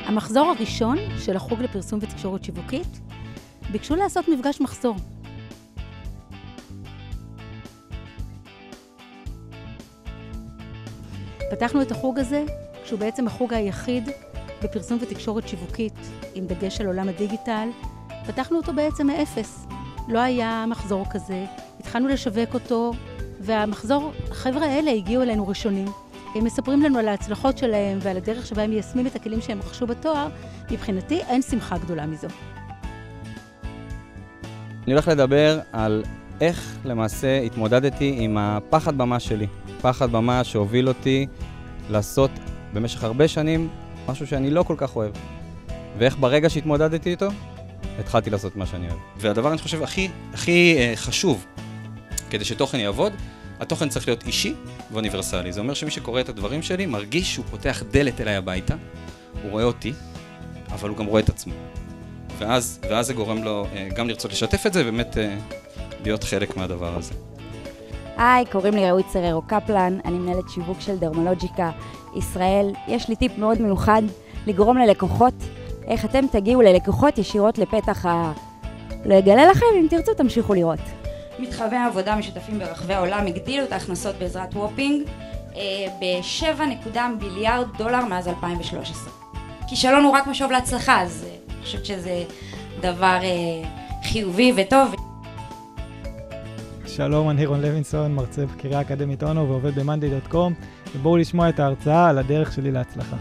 המחזור הראשון של החוג לפרסום ותקשורת שיווקית ביקשו לעשות מפגש מחזור. פתחנו את החוג הזה, שהוא בעצם החוג היחיד בפרסום ותקשורת שיווקית, עם דגש על עולם הדיגיטל. פתחנו אותו בעצם מאפס. לא היה מחזור כזה, התחלנו לשווק אותו, והמחזור, החבר'ה האלה הגיעו אלינו ראשונים. הם מספרים לנו על ההצלחות שלהם ועל הדרך שבה הם מיישמים את הכלים שהם רכשו בתואר. מבחינתי אין שמחה גדולה מזו. אני הולך לדבר על איך למעשה התמודדתי עם הפחד במה שלי. פחד במה שהוביל אותי לעשות במשך הרבה שנים משהו שאני לא כל כך אוהב. ואיך ברגע שהתמודדתי איתו, התחלתי לעשות מה שאני אוהב. והדבר אני חושב הכי חשוב כדי שתוכן יעבוד, התוכן צריך להיות אישי ואוניברסלי. זה אומר שמי שקורא את הדברים שלי מרגיש שהוא פותח דלת אליי הביתה, הוא רואה אותי, אבל הוא גם רואה את עצמו. ואז זה גורם לו גם לרצות לשתף את זה, ובאמת להיות חלק מהדבר הזה. היי, קוראים לי רעות סררו קפלן, אני מנהלת שיווק של דרמולוג'יקה ישראל. יש לי טיפ מאוד מיוחד לגרום ללקוחות, איך אתם תגיעו ללקוחות ישירות לפתח לא אגלה לכם, אם תרצו תמשיכו לראות. מתחווי העבודה משותפים ברחבי העולם הגדילו את ההכנסות בעזרת וופינג ב$7 מיליארד מאז 2013. כישלון הוא רק משוב להצלחה, אז אני חושבת שזה דבר חיובי וטוב. שלום, אני רון לוינסון, מרצה בקריה אקדמית אונו ועובד ב-monday.com, ובואו לשמוע את ההרצאה על הדרך שלי להצלחה.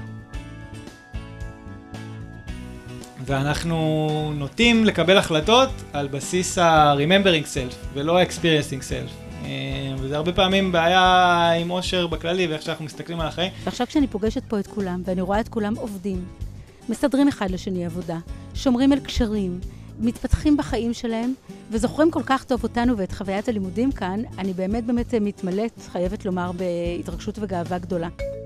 ואנחנו נוטים לקבל החלטות על בסיס ה-remembering self ולא experiencing self. וזה הרבה פעמים בעיה עם אושר בכללי ואיך שאנחנו מסתכלים על החיים. ועכשיו כשאני פוגשת פה את כולם ואני רואה את כולם עובדים, מסדרים אחד לשני עבודה, שומרים על קשרים, מתפתחים בחיים שלהם וזוכרים כל כך טוב אותנו ואת חוויית הלימודים כאן, אני באמת מתמלאת, חייבת לומר, בהתרגשות וגאווה גדולה.